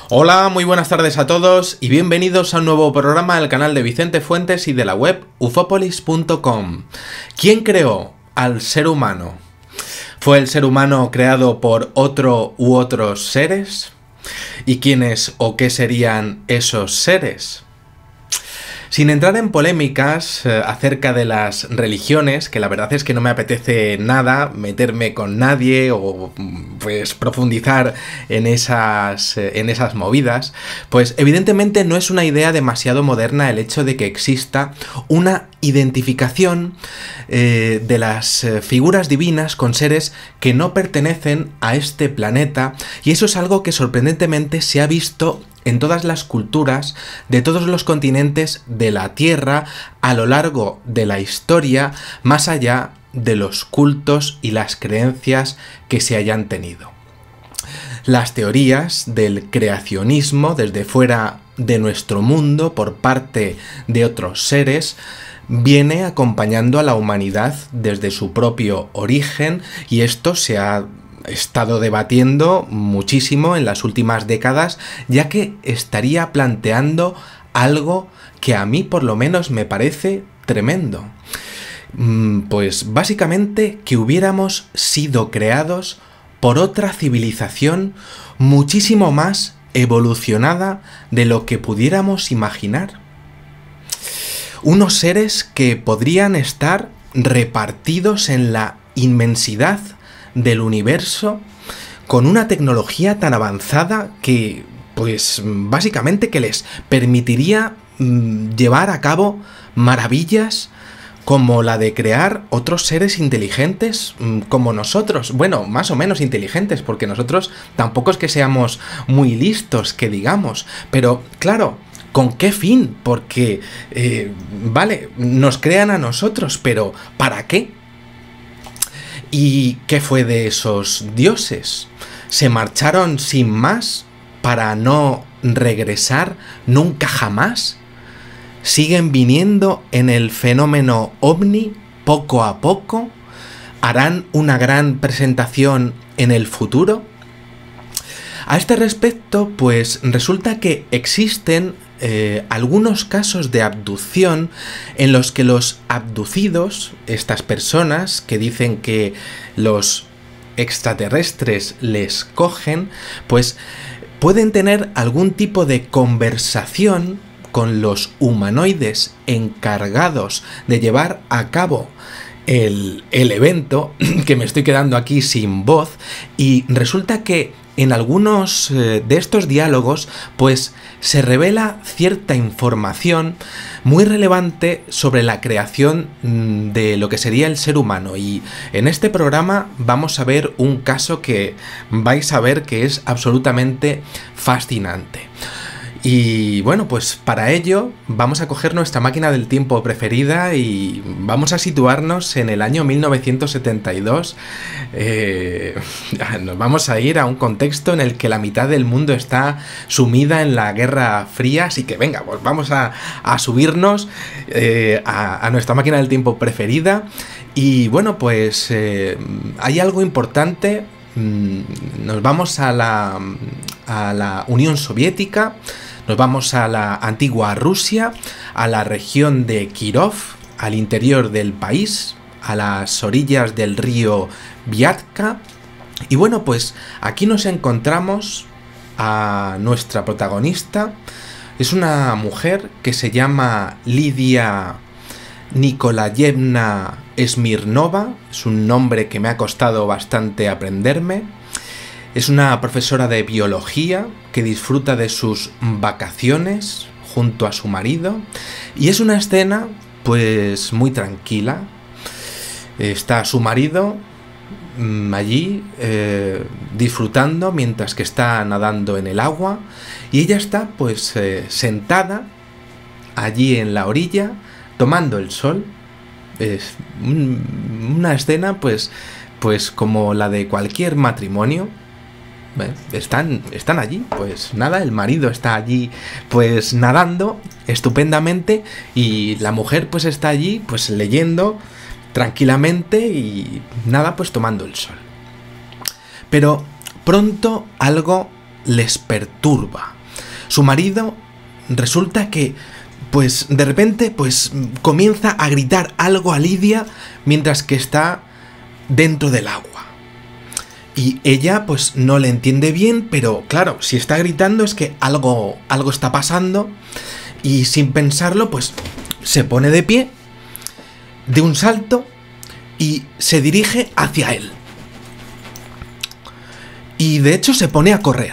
Hola, muy buenas tardes a todos y bienvenidos a un nuevo programa del canal de Vicente Fuentes y de la web ufopolis.com. ¿Quién creó al ser humano? ¿Fue el ser humano creado por otro u otros seres? ¿Y quiénes o qué serían esos seres? Sin entrar en polémicas acerca de las religiones, que la verdad es que no me apetece nada meterme con nadie o pues profundizar en esas movidas, pues evidentemente no es una idea demasiado moderna el hecho de que exista una identificación de las figuras divinas con seres que no pertenecen a este planeta, y eso es algo que sorprendentemente se ha visto en todas las culturas de todos los continentes de la Tierra a lo largo de la historia, más allá de los cultos y las creencias que se hayan tenido. Las teorías del creacionismo desde fuera de nuestro mundo por parte de otros seres viene acompañando a la humanidad desde su propio origen, y esto se ha estado debatiendo muchísimo en las últimas décadas, ya que estaría planteando algo que a mí por lo menos me parece tremendo. Pues básicamente que hubiéramos sido creados por otra civilización muchísimo más evolucionada de lo que pudiéramos imaginar. Unos seres que podrían estar repartidos en la inmensidad del universo con una tecnología tan avanzada que, pues básicamente que les permitiría llevar a cabo maravillas como la de crear otros seres inteligentes como nosotros. Bueno, más o menos inteligentes, porque nosotros tampoco es que seamos muy listos, que digamos, pero claro, ¿con qué fin? Porque, vale, nos crean a nosotros, pero ¿para qué? ¿Y qué fue de esos dioses? ¿Se marcharon sin más para no regresar nunca jamás? ¿Siguen viniendo en el fenómeno ovni poco a poco? ¿Harán una gran presentación en el futuro? A este respecto, pues resulta que existen algunos casos de abducción en los que los abducidos, estas personas que dicen que los extraterrestres les cogen, pues pueden tener algún tipo de conversación con los humanoides encargados de llevar a cabo el evento, que me estoy quedando aquí sin voz, y resulta que en algunos de estos diálogos pues se revela cierta información muy relevante sobre la creación de lo que sería el ser humano, y en este programa vamos a ver un caso que vais a ver que es absolutamente fascinante. Y bueno, pues para ello vamos a coger nuestra máquina del tiempo preferida y vamos a situarnos en el año 1972. Nos vamos a ir a un contexto en el que la mitad del mundo está sumida en la Guerra Fría, así que venga, pues vamos a subirnos a nuestra máquina del tiempo preferida. Y bueno, pues hay algo importante. Nos vamos a la Unión Soviética, nos vamos a la antigua Rusia, a la región de Kirov, al interior del país, a las orillas del río Viatka. Y bueno, pues aquí nos encontramos a nuestra protagonista. Es una mujer que se llama Lidia Nikolayevna Smirnova, es un nombre que me ha costado bastante aprenderme. Es una profesora de biología que disfruta de sus vacaciones junto a su marido, y es una escena pues muy tranquila. Está su marido allí disfrutando mientras que está nadando en el agua, y ella está pues sentada allí en la orilla tomando el sol. Es una escena pues como la de cualquier matrimonio. Están allí, pues nada, el marido está allí pues nadando estupendamente, y la mujer pues está allí pues leyendo tranquilamente y nada, pues tomando el sol. Pero pronto algo les perturba. su marido resulta que, pues de repente, pues comienza a gritar algo a Lidia mientras que está dentro del agua. Y ella pues no le entiende bien, pero claro, si está gritando es que algo está pasando, y sin pensarlo pues se pone de pie de un salto y se dirige hacia él. Y de hecho se pone a correr.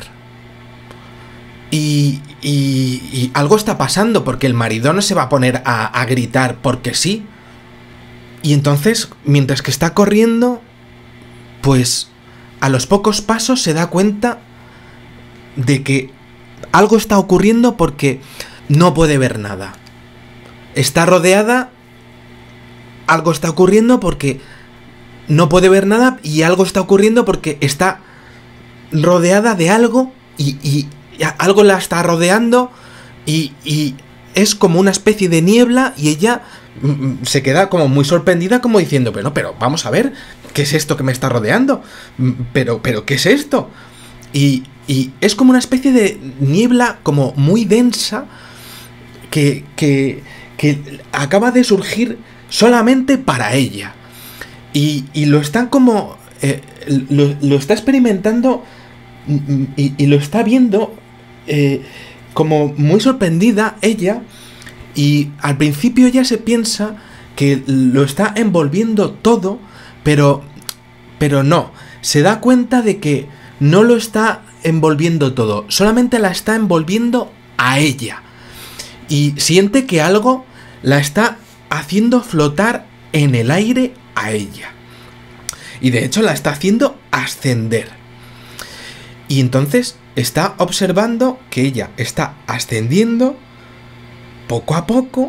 Y algo está pasando, porque el marido no se va a poner a gritar porque sí. Y entonces, mientras que está corriendo, pues a los pocos pasos se da cuenta de que algo está ocurriendo, porque no puede ver nada. Está rodeada, algo está ocurriendo porque no puede ver nada, y algo está ocurriendo porque está rodeada de algo y algo la está rodeando, y es como una especie de niebla, y ella se queda como muy sorprendida, como diciendo, pero vamos a ver, ¿qué es esto que me está rodeando? Pero ¿qué es esto? Y es como una especie de niebla como muy densa que acaba de surgir solamente para ella. Y lo está como... lo está experimentando y lo está viendo como muy sorprendida ella, y al principio ella se piensa que lo está envolviendo todo, pero no, se da cuenta de que no lo está envolviendo todo, solamente la está envolviendo a ella, y siente que algo la está haciendo flotar en el aire a ella, y de hecho la está haciendo ascender. Y entonces está observando que ella está ascendiendo poco a poco,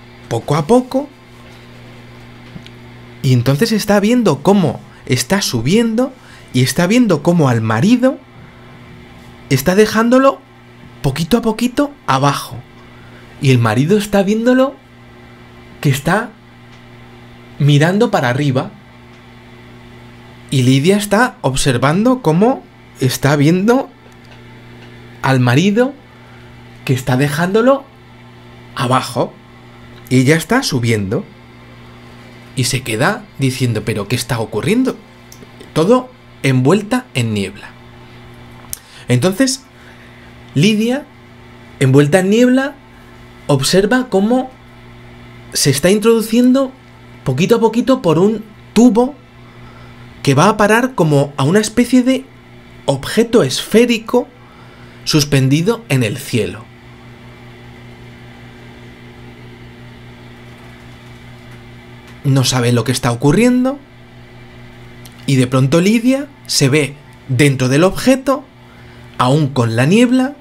y entonces está viendo cómo está subiendo, y está viendo cómo al marido está dejándolo poquito a poquito abajo, y el marido está viéndolo que está mirando para arriba, y Lidia está observando cómo está viendo al marido que está dejándolo abajo, y ella está subiendo, y se queda diciendo, ¿pero qué está ocurriendo? Todo envuelta en niebla. Entonces Lidia, envuelta en niebla, observa cómo se está introduciendo poquito a poquito por un tubo que va a parar como a una especie de objeto esférico suspendido en el cielo. No sabe lo que está ocurriendo, y de pronto Lidia se ve dentro del objeto, aún con la niebla,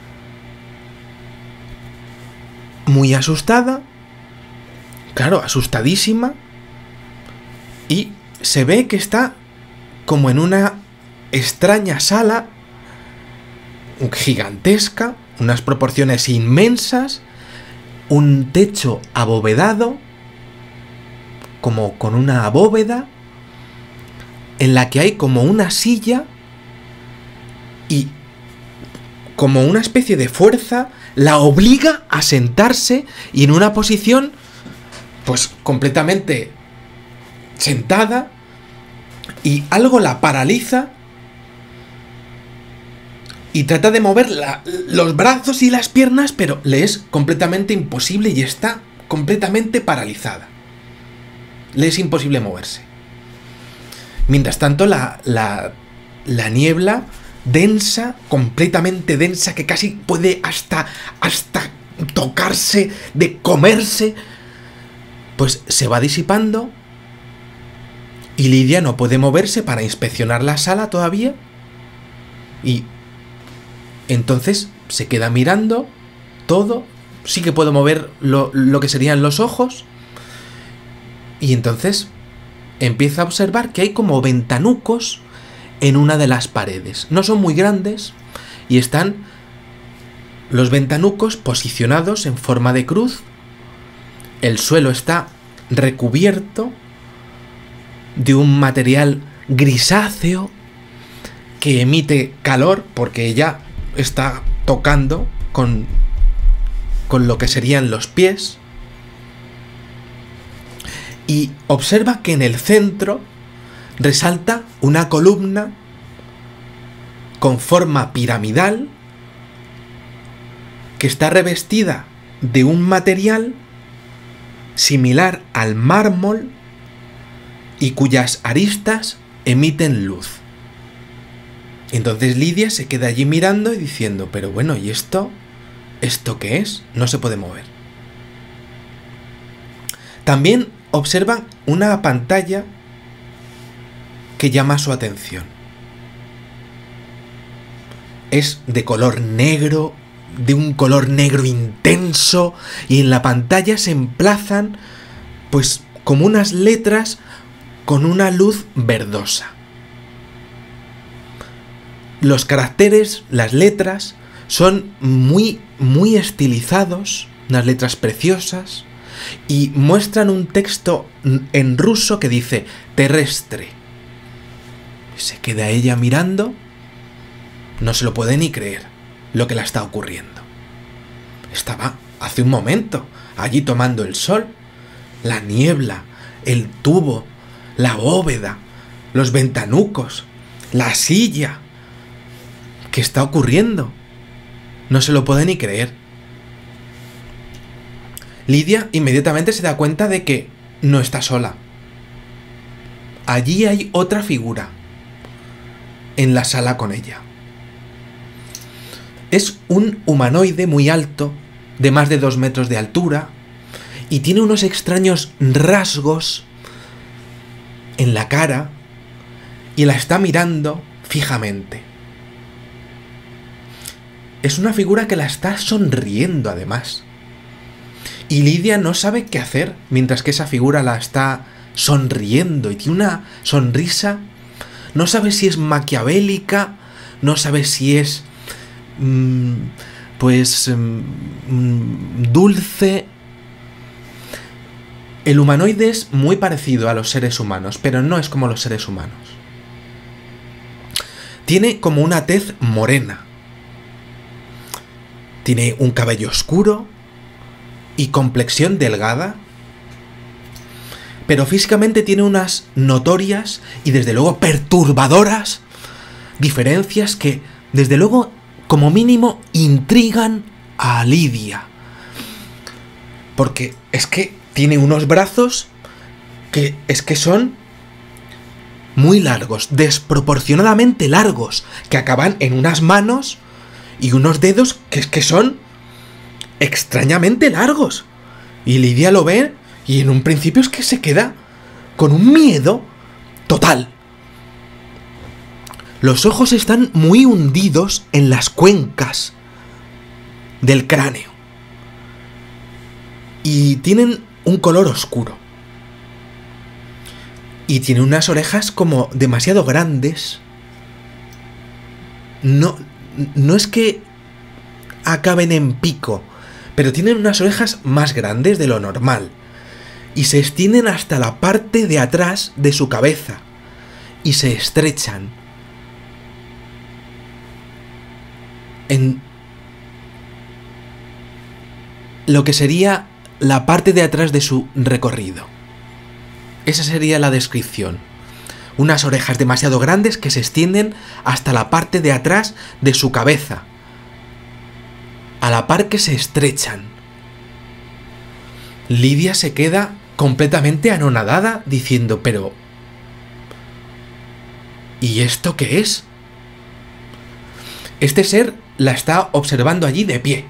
muy asustada, claro, asustadísima, y se ve que está como en una extraña sala gigantesca, unas proporciones inmensas, un techo abovedado, como con una bóveda, en la que hay como una silla, y como una especie de fuerza la obliga a sentarse, y en una posición pues completamente sentada, y algo la paraliza, y trata de mover los brazos y las piernas, pero le es completamente imposible, y está completamente paralizada. Le es imposible moverse. Mientras tanto, la niebla densa, completamente densa, que casi puede hasta tocarse, de comerse, pues se va disipando, y Lidia no puede moverse para inspeccionar la sala todavía, y entonces se queda mirando todo. Sí que puede mover lo que serían los ojos, y entonces empieza a observar que hay como ventanucos en una de las paredes. No son muy grandes, y están los ventanucos posicionados en forma de cruz. El suelo está recubierto de un material grisáceo que emite calor, porque ella está tocando con lo que serían los pies, y observa que en el centro resalta una columna con forma piramidal que está revestida de un material similar al mármol y cuyas aristas emiten luz. Entonces Lidia se queda allí mirando y diciendo, pero bueno, ¿y esto? ¿Esto qué es? No se puede mover. También observan una pantalla que llama su atención. Es de color negro, de un color negro intenso, y en la pantalla se emplazan, pues, como unas letras con una luz verdosa. Los caracteres, las letras, son muy estilizados, unas letras preciosas, y muestran un texto en ruso que dice terrestre. Se queda ella mirando, no se lo puede ni creer lo que le está ocurriendo. Estaba hace un momento allí tomando el sol, la niebla, el tubo, la bóveda, los ventanucos, la silla. ¿Qué está ocurriendo? No se lo puede ni creer. Lidia inmediatamente se da cuenta de que no está sola. Allí hay otra figura en la sala con ella. Es un humanoide muy alto, de más de 2 metros de altura, y tiene unos extraños rasgos en la cara, y la está mirando fijamente. Es una figura que la está sonriendo además. Y Lidia no sabe qué hacer mientras que esa figura la está sonriendo, y tiene una sonrisa, no sabe si es maquiavélica, no sabe si es dulce. El humanoide es muy parecido a los seres humanos, pero no es como los seres humanos. Tiene como una tez morena. Tiene un cabello oscuro y complexión delgada, pero físicamente tiene unas notorias y desde luego perturbadoras diferencias que desde luego como mínimo intrigan a Lidia, porque es que tiene unos brazos que son muy largos, desproporcionadamente largos, que acaban en unas manos y unos dedos que son extrañamente largos. Y Lidia lo ve y en un principio es que se queda con un miedo total. Los ojos están muy hundidos en las cuencas del cráneo y tienen un color oscuro. Y tiene unas orejas como demasiado grandes. No es que acaben en pico, pero tienen unas orejas más grandes de lo normal y se extienden hasta la parte de atrás de su cabeza y se estrechan en lo que sería la parte de atrás de su recorrido. Esa sería la descripción. Unas orejas demasiado grandes que se extienden hasta la parte de atrás de su cabeza, a la par que se estrechan. Lidia se queda completamente anonadada diciendo, pero ¿y esto qué es? Este ser la está observando allí de pie,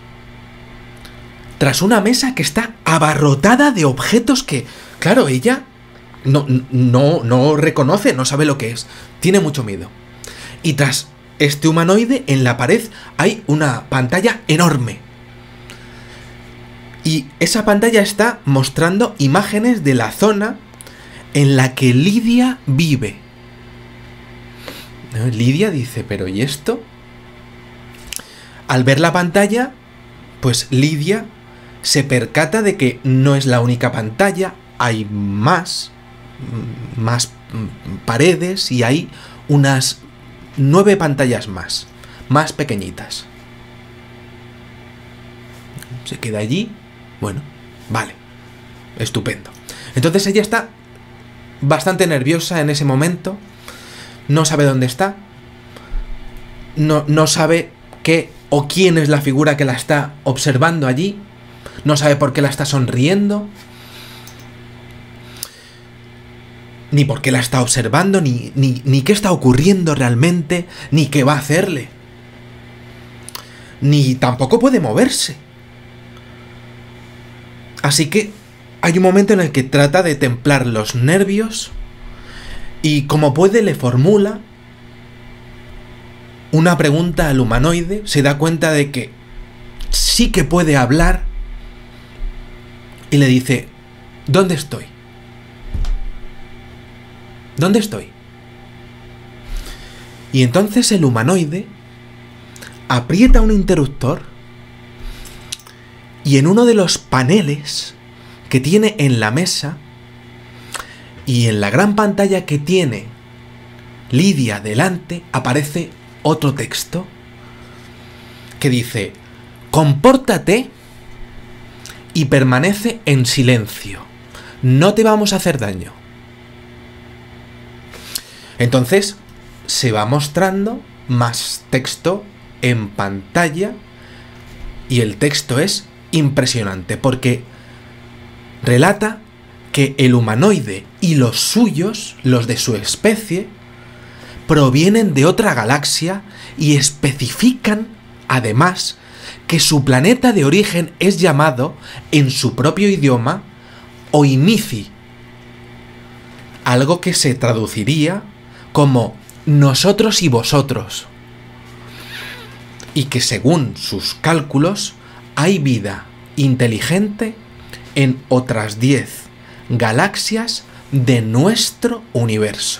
tras una mesa que está abarrotada de objetos que, claro, ella no reconoce, no sabe lo que es, tiene mucho miedo. Y tras este humanoide, en la pared hay una pantalla enorme. Y esa pantalla está mostrando imágenes de la zona en la que Lidia vive. Lidia dice, ¿pero y esto? Al ver la pantalla, pues Lidia se percata de que no es la única pantalla, hay más paredes y hay unas 9 pantallas más pequeñitas. se queda allí. Bueno, vale, estupendo. Entonces ella está bastante nerviosa en ese momento, no sabe dónde está, no sabe qué o quién es la figura que la está observando allí, no sabe por qué la está sonriendo, ni por qué la está observando, ni qué está ocurriendo realmente, ni qué va a hacerle. Ni tampoco puede moverse. Así que hay un momento en el que trata de templar los nervios y como puede le formula una pregunta al humanoide, se da cuenta de que sí que puede hablar y le dice: ¿dónde estoy? ¿Dónde estoy? Y entonces el humanoide aprieta un interruptor y en uno de los paneles que tiene en la mesa y en la gran pantalla que tiene Lidia delante aparece otro texto que dice: compórtate y permanece en silencio, no te vamos a hacer daño. Entonces se va mostrando más texto en pantalla y el texto es impresionante porque relata que el humanoide y los suyos, los de su especie, provienen de otra galaxia y especifican, además, que su planeta de origen es llamado, en su propio idioma, Oinici, algo que se traduciría como nosotros y vosotros, y que según sus cálculos hay vida inteligente en otras 10 galaxias de nuestro universo.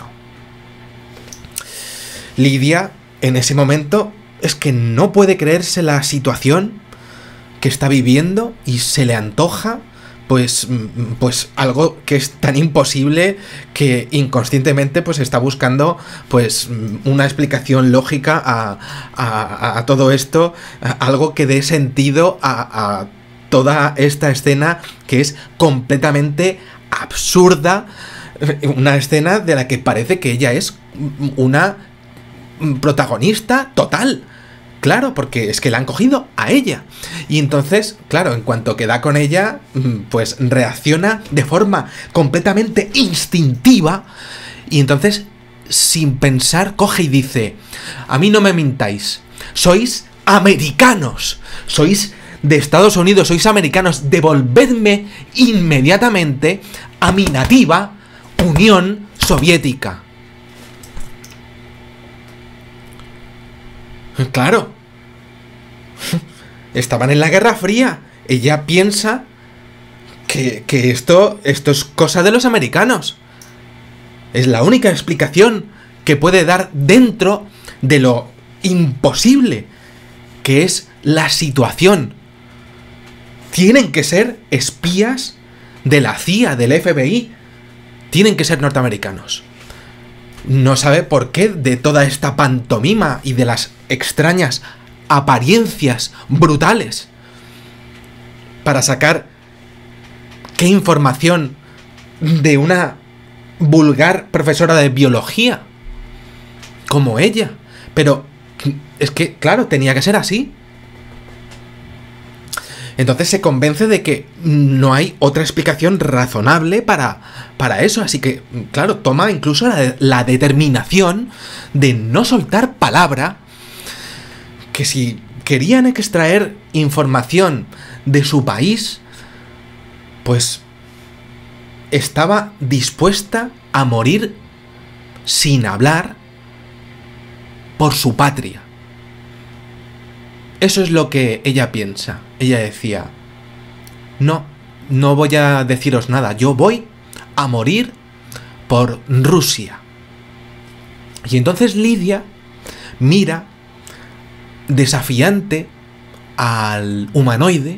Lidia, en ese momento, es que no puede creerse la situación que está viviendo y se le antoja pues algo que es tan imposible que inconscientemente pues está buscando pues una explicación lógica a todo esto, algo que dé sentido a toda esta escena que es completamente absurda, una escena de la que parece que ella es una protagonista total. Claro, porque es que la han cogido a ella. Y entonces, claro, en cuanto queda con ella, pues reacciona de forma completamente instintiva. Y entonces, sin pensar, coge y dice: a mí no me mintáis, sois americanos, sois de Estados Unidos, sois americanos, devolvedme inmediatamente a mi nativa Unión Soviética. Claro, estaban en la Guerra Fría. Ella piensa que esto es cosa de los americanos. Es la única explicación que puede dar dentro de lo imposible que es la situación. Tienen que ser espías de la CIA, del FBI. Tienen que ser norteamericanos. No sabe por qué de toda esta pantomima y de las extrañas apariencias brutales para sacar qué información de una vulgar profesora de biología como ella. Pero es que, claro, tenía que ser así. Entonces se convence de que no hay otra explicación razonable para eso. Así que, claro, toma incluso la determinación de no soltar palabra, que si querían extraer información de su país, pues estaba dispuesta a morir sin hablar por su patria. Eso es lo que ella piensa. Ella decía: no voy a deciros nada, yo voy a morir por Rusia. Y entonces Lidia mira desafiante al humanoide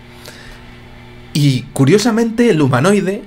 y curiosamente el humanoide,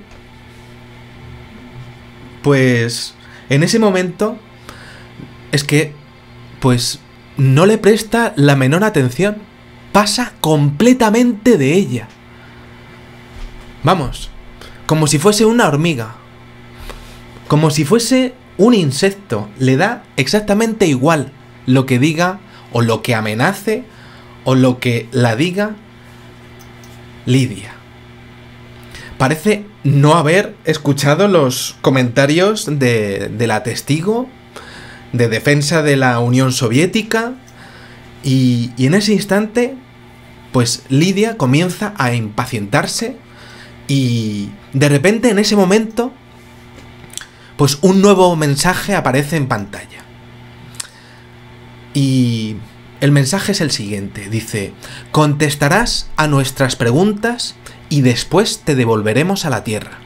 pues en ese momento es que pues no le presta la menor atención, pasa completamente de ella. Vamos, como si fuese una hormiga, como si fuese un insecto. Le da exactamente igual lo que diga o lo que amenace o lo que la diga Lidia. Parece no haber escuchado los comentarios de la testigo de defensa de la Unión Soviética y en ese instante, pues Lidia comienza a impacientarse y de repente en ese momento, pues un nuevo mensaje aparece en pantalla. Y el mensaje es el siguiente, dice: contestarás a nuestras preguntas y después te devolveremos a la Tierra.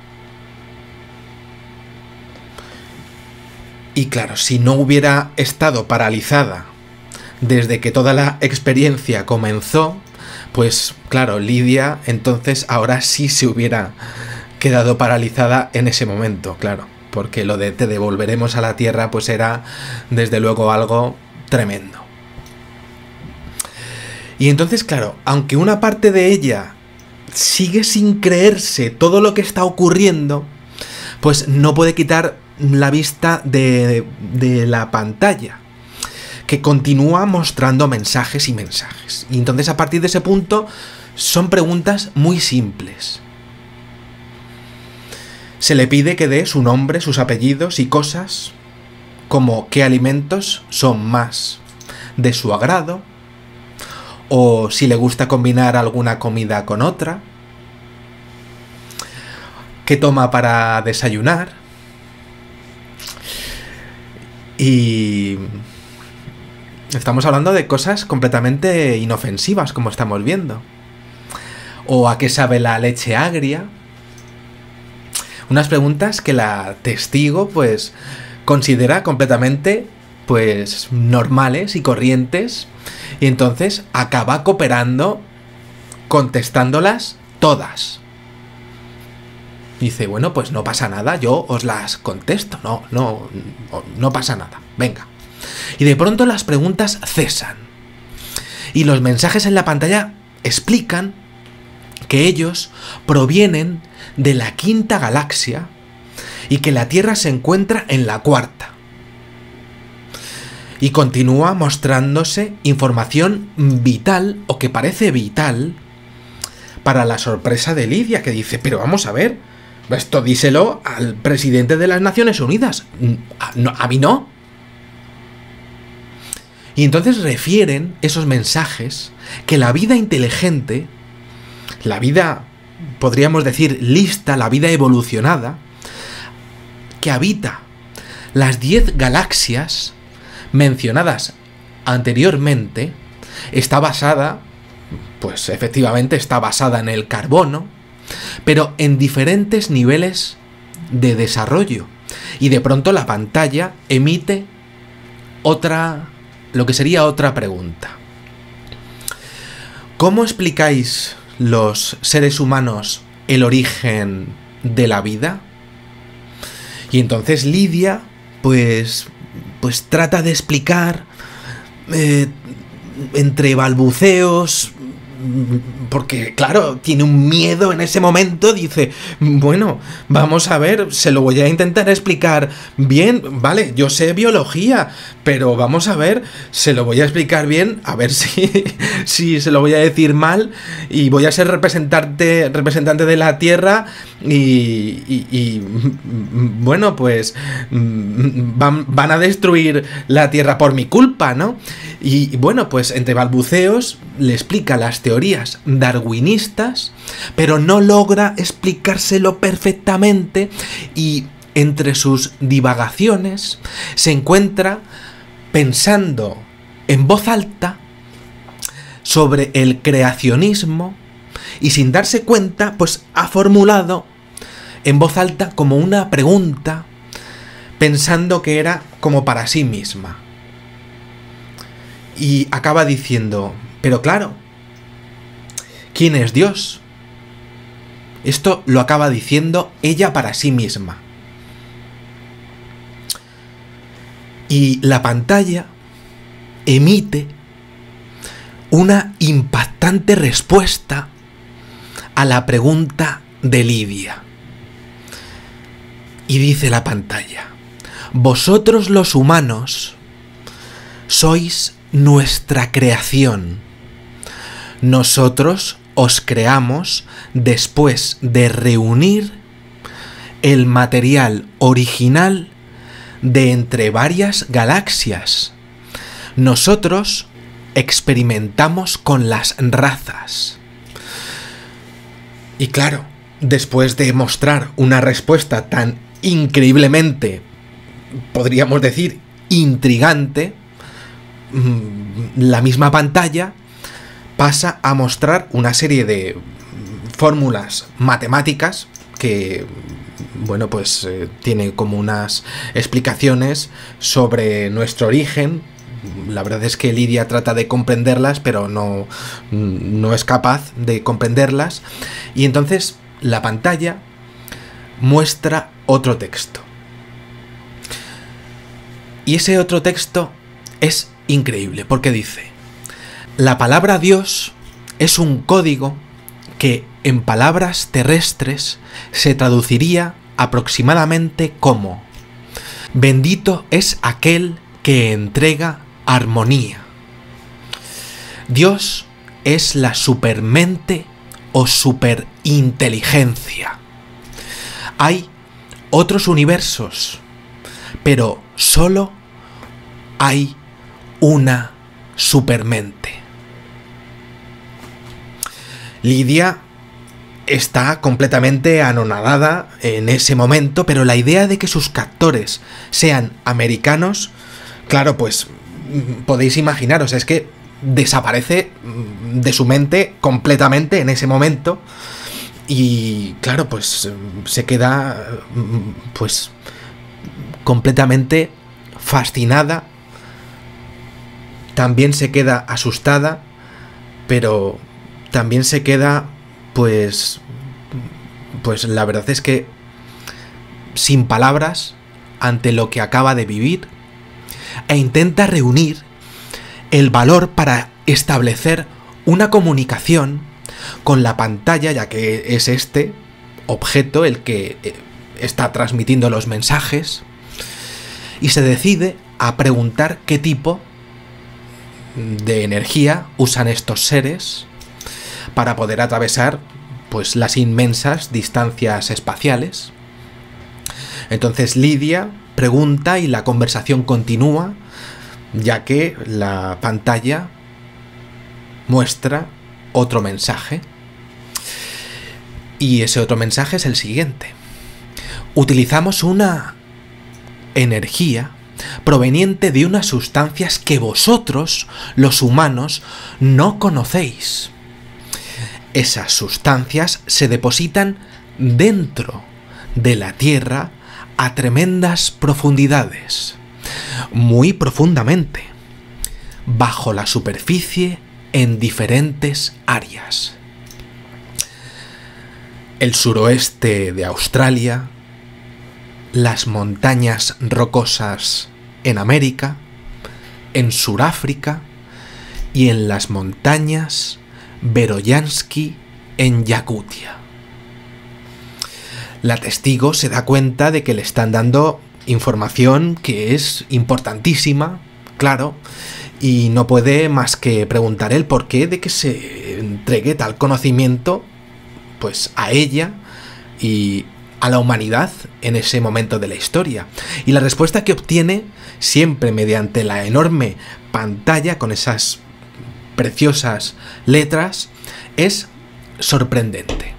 Y claro, si no hubiera estado paralizada desde que toda la experiencia comenzó, pues claro, Lidia entonces ahora sí se hubiera quedado paralizada en ese momento, claro, porque lo de te devolveremos a la Tierra pues era desde luego algo tremendo. Y entonces, claro, aunque una parte de ella sigue sin creerse todo lo que está ocurriendo, pues no puede quitar la vista de la pantalla, que continúa mostrando mensajes y mensajes. Y entonces a partir de ese punto son preguntas muy simples. Se le pide que dé su nombre, sus apellidos y cosas como qué alimentos son más de su agrado, o si le gusta combinar alguna comida con otra, qué toma para desayunar. Y estamos hablando de cosas completamente inofensivas, como estamos viendo. O a qué sabe la leche agria. Unas preguntas que la testigo pues considera completamente pues normales y corrientes, y entonces acaba cooperando contestándolas todas. Dice, bueno, pues no pasa nada, yo os las contesto, no pasa nada, venga. Y de pronto las preguntas cesan y los mensajes en la pantalla explican que ellos provienen de la quinta galaxia y que la Tierra se encuentra en la cuarta. Y continúa mostrándose información vital, o que parece vital, para la sorpresa de Lidia, que dice, pero vamos a ver, esto díselo al presidente de las Naciones Unidas, a mí no. Y entonces refieren esos mensajes que la vida inteligente, la vida, podríamos decir, lista, la vida evolucionada, que habita las 10 galaxias mencionadas anteriormente, está basada, pues efectivamente está basada en el carbono, pero en diferentes niveles de desarrollo. Y de pronto la pantalla emite lo que sería otra pregunta. ¿Cómo explicáis los seres humanos el origen de la vida? Y entonces Lidia, pues trata de explicar entre balbuceos, porque claro, tiene un miedo en ese momento, dice, bueno, vamos a ver, se lo voy a intentar explicar bien, vale, yo sé biología, pero vamos a ver, se lo voy a explicar bien, a ver si se lo voy a decir mal, y voy a ser representante de la Tierra, y bueno, pues van a destruir la Tierra por mi culpa, ¿no? Y bueno, pues entre balbuceos le explica las teorías darwinistas, pero no logra explicárselo perfectamente, y entre sus divagaciones se encuentra pensando en voz alta sobre el creacionismo, y sin darse cuenta, pues ha formulado en voz alta como una pregunta, pensando que era como para sí misma. Y acaba diciendo, pero claro, ¿quién es Dios? Esto lo acaba diciendo ella para sí misma. Y la pantalla emite una impactante respuesta a la pregunta de Lidia. Y dice la pantalla: vosotros los humanos sois nuestra creación. Nosotros os creamos después de reunir el material original de entre varias galaxias. Nosotros experimentamos con las razas. Y claro, después de mostrar una respuesta tan increíblemente, podríamos decir, intrigante, la misma pantalla pasa a mostrar una serie de fórmulas matemáticas que, bueno, pues tiene como unas explicaciones sobre nuestro origen. La verdad es que Lidia trata de comprenderlas, pero no es capaz de comprenderlas. Y entonces la pantalla muestra otro texto. Y ese otro texto es increíble, porque dice: la palabra Dios es un código que en palabras terrestres se traduciría aproximadamente como: bendito es aquel que entrega armonía. Dios es la supermente o superinteligencia. Hay otros universos, pero solo hay una supermente. Lidia está completamente anonadada en ese momento, pero la idea de que sus captores sean americanos, claro, pues podéis imaginaros, es que desaparece de su mente completamente en ese momento. Y claro, pues se queda pues completamente fascinada. También se queda asustada, pero también se queda pues la verdad es que sin palabras ante lo que acaba de vivir, e intenta reunir el valor para establecer una comunicación con la pantalla, ya que es este objeto el que está transmitiendo los mensajes, y se decide a preguntar qué tipo de energía usan estos seres para poder atravesar pues las inmensas distancias espaciales. Entonces Lidia pregunta y la conversación continúa, ya que la pantalla muestra otro mensaje. Y ese otro mensaje es el siguiente: utilizamos una energía proveniente de unas sustancias que vosotros, los humanos, no conocéis. Esas sustancias se depositan dentro de la Tierra a tremendas profundidades, muy profundamente, bajo la superficie en diferentes áreas. El suroeste de Australia, las montañas rocosas en América, en Suráfrica y en las montañas Veroyansky en Yakutia. La testigo se da cuenta de que le están dando información que es importantísima, claro, y no puede más que preguntar el porqué de que se entregue tal conocimiento pues a ella y a la humanidad en ese momento de la historia. Y la respuesta que obtiene, siempre mediante la enorme pantalla con esas preciosas letras, es sorprendente.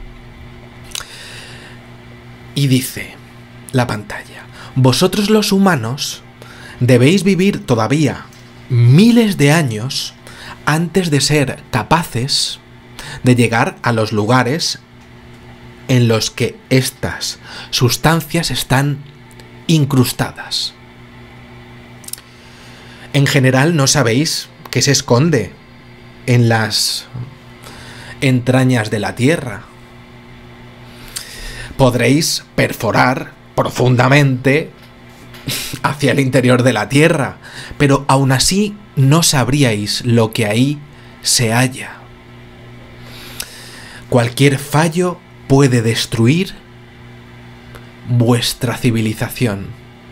Y dice la pantalla: vosotros los humanos debéis vivir todavía miles de años antes de ser capaces de llegar a los lugares en los que estas sustancias están incrustadas. En general no sabéis qué se esconde en las entrañas de la Tierra. Podréis perforar profundamente hacia el interior de la Tierra, pero aún así no sabríais lo que ahí se halla. Cualquier fallo puede destruir vuestra civilización.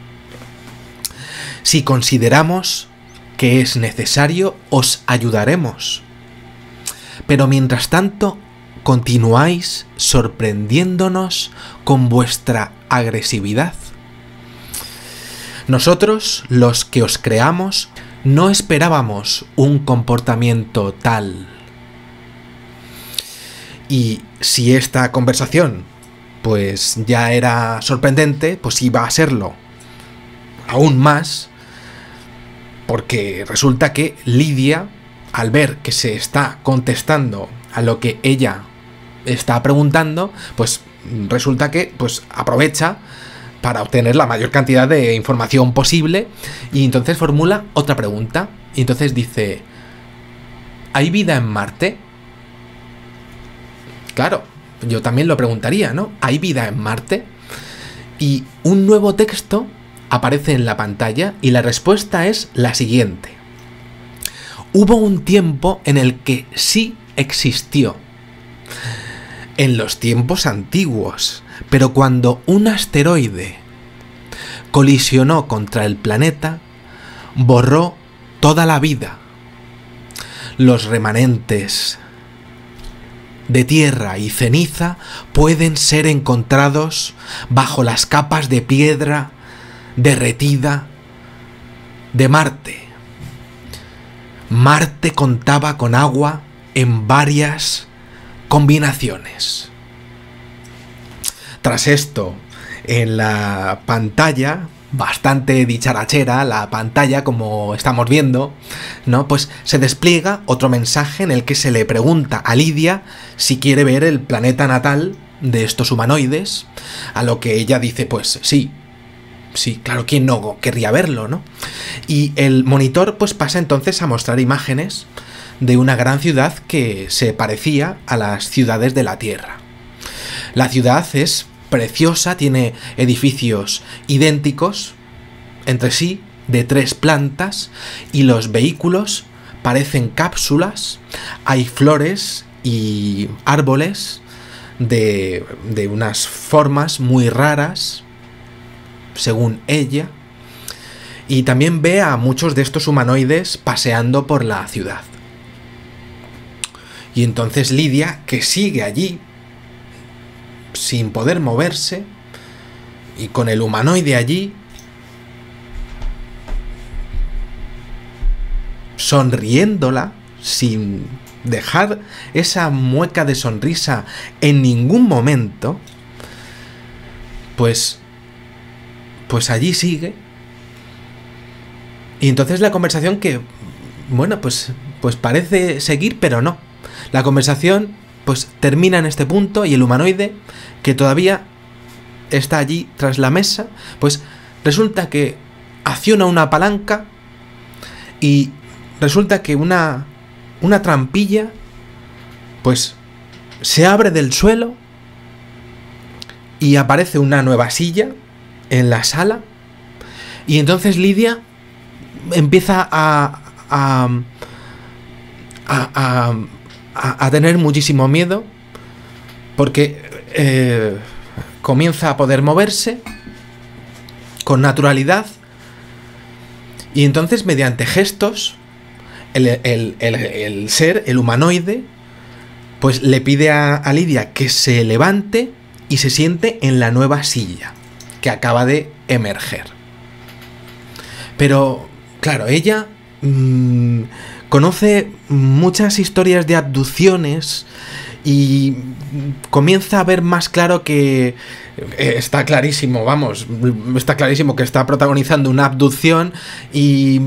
Si consideramos que es necesario, os ayudaremos. Pero mientras tanto, continuáis sorprendiéndonos con vuestra agresividad. Nosotros, los que os creamos, no esperábamos un comportamiento tal. Y si esta conversación pues ya era sorprendente, pues iba a serlo aún más, porque resulta que Lidia, al ver que se está contestando a lo que ella está preguntando, pues resulta que pues aprovecha para obtener la mayor cantidad de información posible, y entonces formula otra pregunta. Y entonces dice: ¿hay vida en Marte? Claro, yo también lo preguntaría, ¿no? ¿Hay vida en Marte? Y un nuevo texto aparece en la pantalla y la respuesta es la siguiente: hubo un tiempo en el que sí existió, en los tiempos antiguos, pero cuando un asteroide colisionó contra el planeta, borró toda la vida. Los remanentes de tierra y ceniza pueden ser encontrados bajo las capas de piedra derretida de Marte. Marte contaba con agua en varias combinaciones. Tras esto, en la pantalla, bastante dicharachera la pantalla, como estamos viendo, ¿no? Pues se despliega otro mensaje en el que se le pregunta a Lidia si quiere ver el planeta natal de estos humanoides, a lo que ella dice, pues sí, claro, ¿quién no querría verlo, no? Y el monitor pues pasa entonces a mostrar imágenes de una gran ciudad que se parecía a las ciudades de la Tierra. La ciudad es preciosa, tiene edificios idénticos entre sí, de 3 plantas, y los vehículos parecen cápsulas. Hay flores y árboles de unas formas muy raras, según ella, y también ve a muchos de estos humanoides paseando por la ciudad. Y entonces Lidia, que sigue allí sin poder moverse y con el humanoide allí, sonriéndola sin dejar esa mueca de sonrisa en ningún momento, pues allí sigue. Y entonces la conversación, que bueno, pues parece seguir, pero no. La conversación pues termina en este punto, y el humanoide, que todavía está allí tras la mesa, pues resulta que acciona una palanca y resulta que una trampilla pues se abre del suelo y aparece una nueva silla en la sala. Y entonces Lidia empieza a tener muchísimo miedo, porque comienza a poder moverse con naturalidad, y entonces mediante gestos el ser, el humanoide, pues le pide a Lidia que se levante y se siente en la nueva silla que acaba de emerger. Pero claro, ella conoce muchas historias de abducciones y comienza a ver más claro que está clarísimo, vamos, está clarísimo que está protagonizando una abducción, y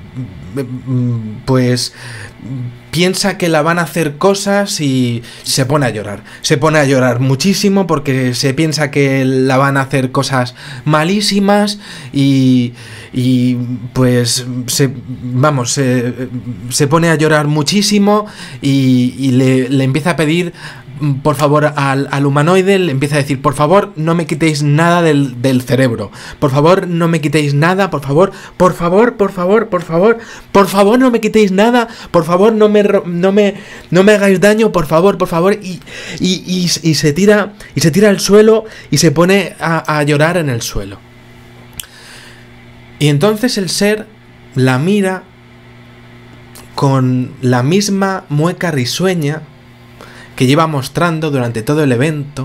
pues piensa que la van a hacer cosas y se pone a llorar. Se pone a llorar muchísimo porque se piensa que la van a hacer cosas malísimas, y pues se pone a llorar muchísimo, y le empieza a pedir por favor, al humanoide le empieza a decir, por favor, no me quitéis nada del cerebro. Por favor, no me quitéis nada, por favor, por favor, por favor, por favor, por favor, no me quitéis nada, por favor, no me hagáis daño, por favor, y se tira al suelo y se pone a llorar en el suelo. Y entonces el ser la mira con la misma mueca risueña que lleva mostrando durante todo el evento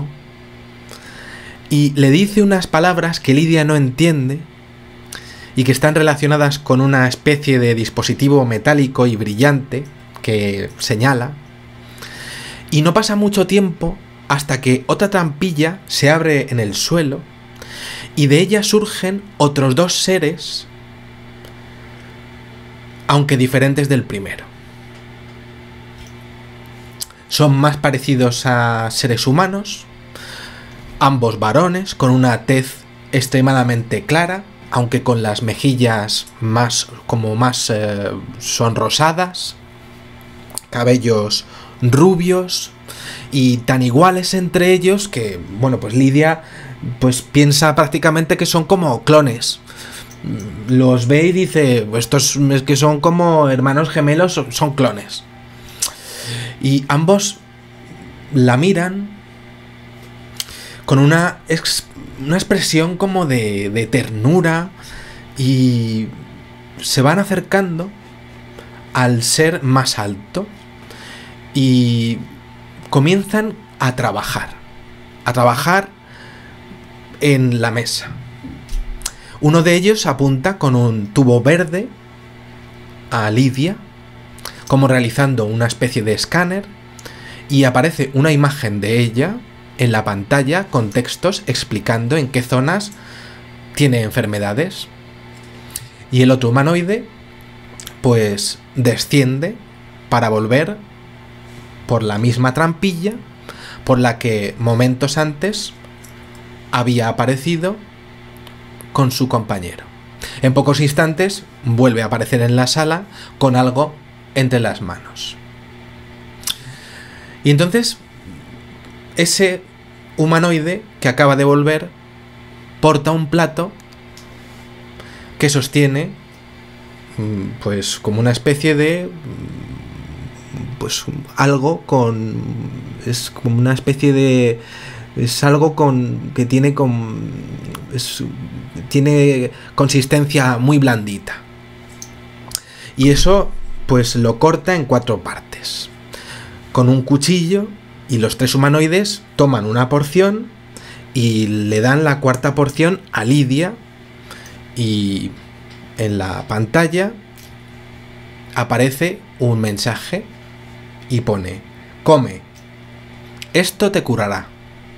y le dice unas palabras que Lidia no entiende y que están relacionadas con una especie de dispositivo metálico y brillante que señala, y no pasa mucho tiempo hasta que otra trampilla se abre en el suelo y de ella surgen otros dos seres, aunque diferentes del primero. Son más parecidos a seres humanos, ambos varones, con una tez extremadamente clara, aunque con las mejillas más sonrosadas, cabellos rubios y tan iguales entre ellos que, bueno, pues Lidia pues piensa prácticamente que son como clones. Los ve y dice, estos es que son como hermanos gemelos, son clones. Y ambos la miran con una expresión como de ternura y se van acercando al ser más alto y comienzan a trabajar en la mesa. Uno de ellos apunta con un tubo verde a Lidia, como realizando una especie de escáner, y aparece una imagen de ella en la pantalla con textos explicando en qué zonas tiene enfermedades. Y el otro humanoide pues desciende para volver por la misma trampilla por la que momentos antes había aparecido con su compañero. En pocos instantes vuelve a aparecer en la sala con algo entre las manos. Y entonces ese humanoide que acaba de volver porta un plato que sostiene pues como una especie de pues algo con es como una especie de es algo con que tiene tiene consistencia muy blandita, y eso pues lo corta en 4 partes con un cuchillo, y los 3 humanoides toman una porción y le dan la 4ª porción a Lidia, y en la pantalla aparece un mensaje y pone: come, esto te curará.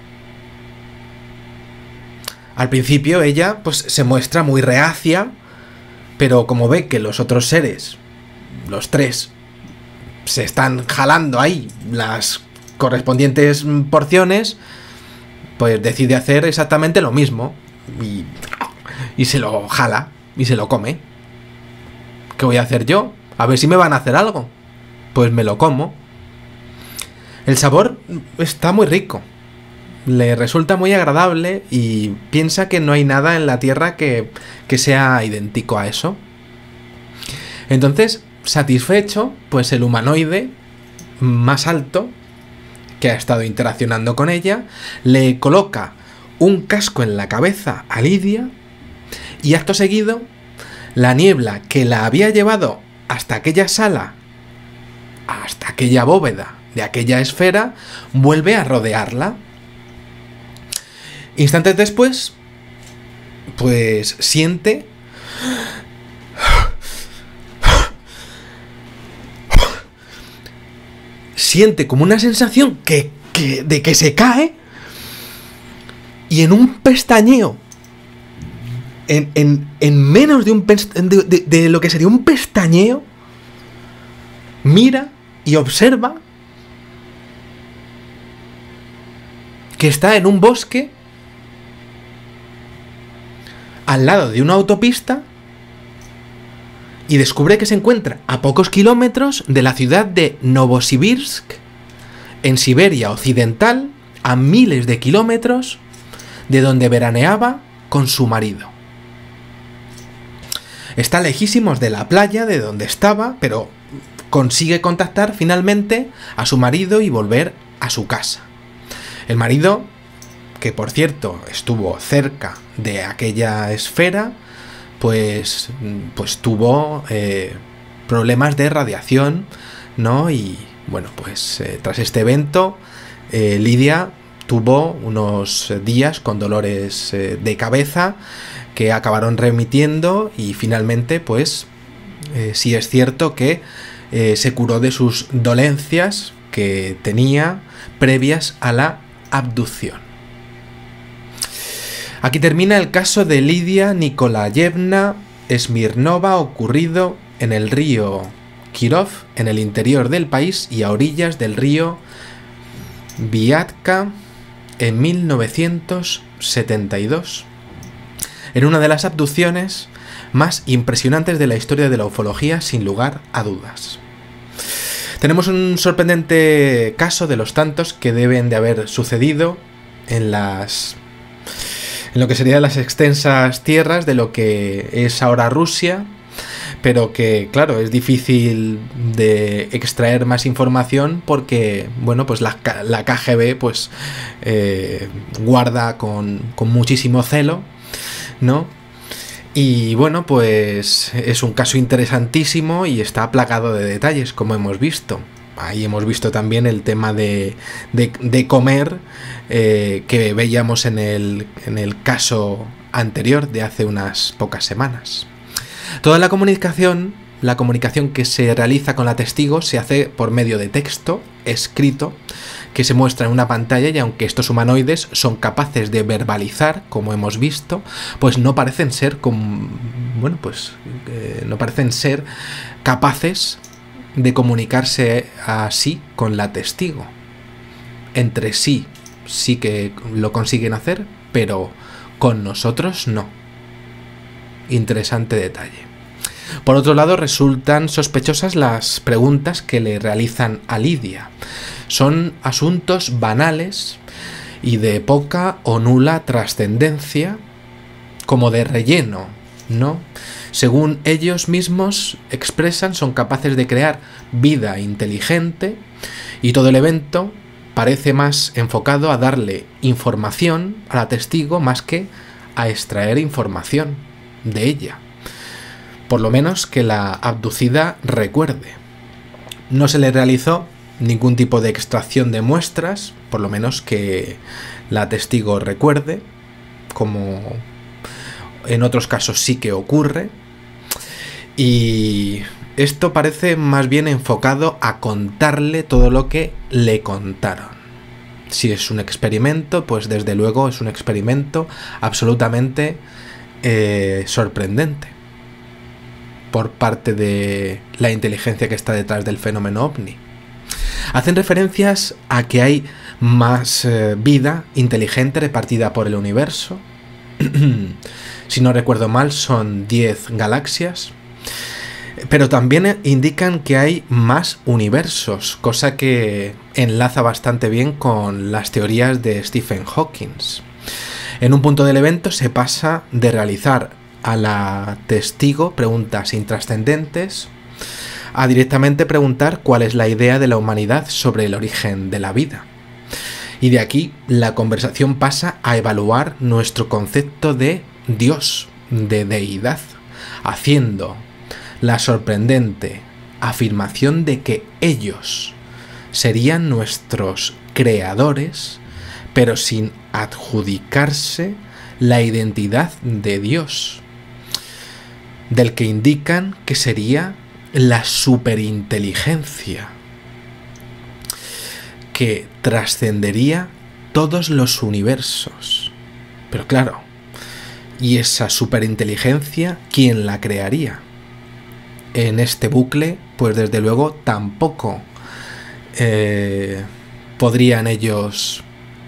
Al principio ella pues se muestra muy reacia, pero como ve que los otros seres, los 3, se están jalando ahí las correspondientes porciones, pues decide hacer exactamente lo mismo y se lo jala y se lo come. ¿Qué voy a hacer yo? A ver si me van a hacer algo. Pues me lo como. El sabor está muy rico, le resulta muy agradable y piensa que no hay nada en la tierra que sea idéntico a eso. Entonces, satisfecho, pues el humanoide más alto, que ha estado interaccionando con ella, le coloca un casco en la cabeza a Lidia, y acto seguido la niebla que la había llevado hasta aquella sala, hasta aquella bóveda de aquella esfera, vuelve a rodearla. Instantes después, pues siente como una sensación de que se cae, y en un pestañeo, en menos de lo que sería un pestañeo, mira y observa que está en un bosque al lado de una autopista, y descubre que se encuentra a pocos kilómetros de la ciudad de Novosibirsk, en Siberia Occidental, a miles de kilómetros de donde veraneaba con su marido. Está lejísimos de la playa de donde estaba, pero consigue contactar finalmente a su marido y volver a su casa. El marido, que por cierto estuvo cerca de aquella esfera, pues tuvo problemas de radiación, ¿no? Y bueno, pues tras este evento, Lidia tuvo unos días con dolores de cabeza que acabaron remitiendo y finalmente, pues, sí es cierto que se curó de sus dolencias que tenía previas a la abducción. Aquí termina el caso de Lidia Nikolayevna Smirnova, ocurrido en el río Kirov, en el interior del país y a orillas del río Viatka, en 1972, en una de las abducciones más impresionantes de la historia de la ufología, sin lugar a dudas. Tenemos un sorprendente caso de los tantos que deben de haber sucedido en lo que serían las extensas tierras de lo que es ahora Rusia, pero que, claro, es difícil de extraer más información porque, bueno, pues la KGB pues guarda con muchísimo celo, ¿no? Y bueno, pues es un caso interesantísimo y está plagado de detalles, como hemos visto. Ahí hemos visto también el tema de comer que veíamos en el caso anterior de hace unas pocas semanas. Toda la comunicación que se realiza con la testigo se hace por medio de texto escrito que se muestra en una pantalla, y aunque estos humanoides son capaces de verbalizar, como hemos visto, pues no parecen ser no parecen ser capaces de comunicarse así con la testigo. Entre sí que lo consiguen hacer, pero con nosotros no. Interesante detalle. Por otro lado, resultan sospechosas las preguntas que le realizan a Lidia. Son asuntos banales y de poca o nula trascendencia, como de relleno, ¿no? Según ellos mismos expresan, son capaces de crear vida inteligente y todo el evento parece más enfocado a darle información a la testigo más que a extraer información de ella. Por lo menos que la abducida recuerde. No se le realizó ningún tipo de extracción de muestras, por lo menos que la testigo recuerde, como en otros casos sí que ocurre. Y esto parece más bien enfocado a contarle todo lo que le contaron. Si es un experimento, pues desde luego es un experimento absolutamente sorprendente por parte de la inteligencia que está detrás del fenómeno ovni. Hacen referencias a que hay más vida inteligente repartida por el universo. Si no recuerdo mal, son 10 galaxias. Pero también indican que hay más universos, cosa que enlaza bastante bien con las teorías de Stephen Hawking. En un punto del evento se pasa de realizar a la testigo preguntas intrascendentes a directamente preguntar cuál es la idea de la humanidad sobre el origen de la vida. Y de aquí la conversación pasa a evaluar nuestro concepto de Dios, de deidad, haciendo la sorprendente afirmación de que ellos serían nuestros creadores, pero sin adjudicarse la identidad de Dios, del que indican que sería la superinteligencia, que trascendería todos los universos. Pero claro, ¿y esa superinteligencia quién la crearía? En este bucle, pues desde luego tampoco podrían ellos,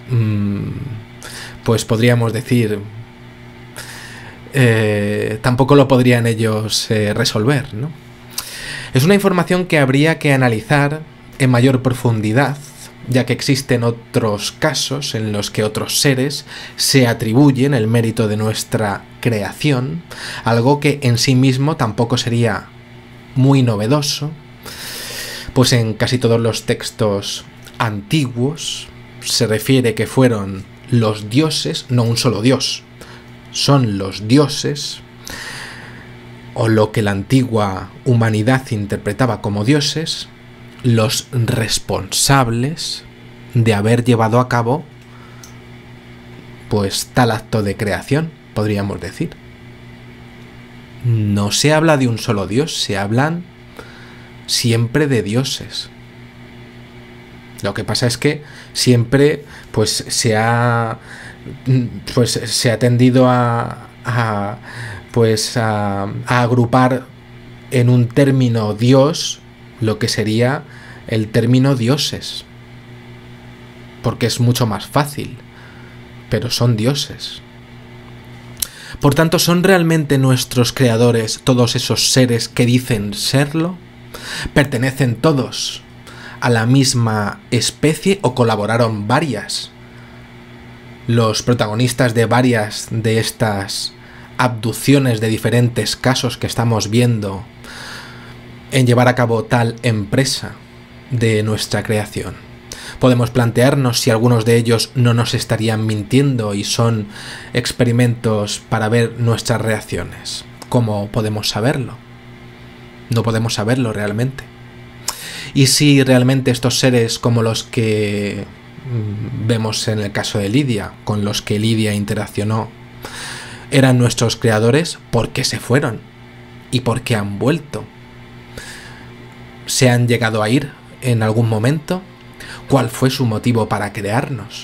pues podríamos decir, tampoco lo podrían ellos resolver, ¿no? Es una información que habría que analizar en mayor profundidad ya que existen otros casos en los que otros seres se atribuyen el mérito de nuestra creación, algo que en sí mismo tampoco sería muy novedoso, pues en casi todos los textos antiguos se refiere que fueron los dioses, no un solo dios, son los dioses, o lo que la antigua humanidad interpretaba como dioses, los responsables de haber llevado a cabo pues tal acto de creación, podríamos decir. No se habla de un solo dios, se hablan siempre de dioses. Lo que pasa es que siempre pues se ha tendido a agrupar en un término dios lo que sería el término dioses, porque es mucho más fácil, pero son dioses. Por tanto, ¿son realmente nuestros creadores todos esos seres que dicen serlo? ¿Pertenecen todos a la misma especie o colaboraron varias? Los protagonistas de varias de estas abducciones de diferentes casos que estamos viendo en llevar a cabo tal empresa de nuestra creación. Podemos plantearnos si algunos de ellos no nos estarían mintiendo y son experimentos para ver nuestras reacciones. ¿Cómo podemos saberlo? No podemos saberlo realmente. Y si realmente estos seres como los que vemos en el caso de Lidia, con los que Lidia interaccionó, eran nuestros creadores, ¿por qué se fueron? ¿Y por qué han vuelto? ¿Se han llegado a ir en algún momento? ¿Cuál fue su motivo para crearnos?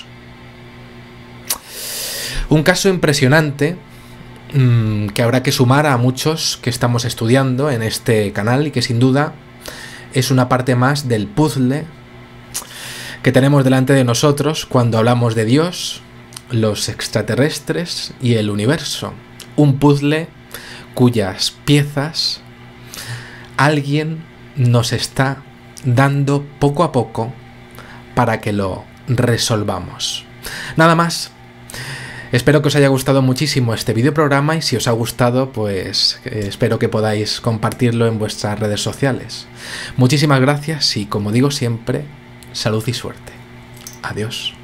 Un caso impresionante que habrá que sumar a muchos que estamos estudiando en este canal y que sin duda es una parte más del puzzle que tenemos delante de nosotros cuando hablamos de Dios, los extraterrestres y el universo. Un puzzle cuyas piezas alguien nos está dando poco a poco para que lo resolvamos. Nada más. Espero que os haya gustado muchísimo este videoprograma y si os ha gustado, pues espero que podáis compartirlo en vuestras redes sociales. Muchísimas gracias y, como digo siempre, salud y suerte. Adiós.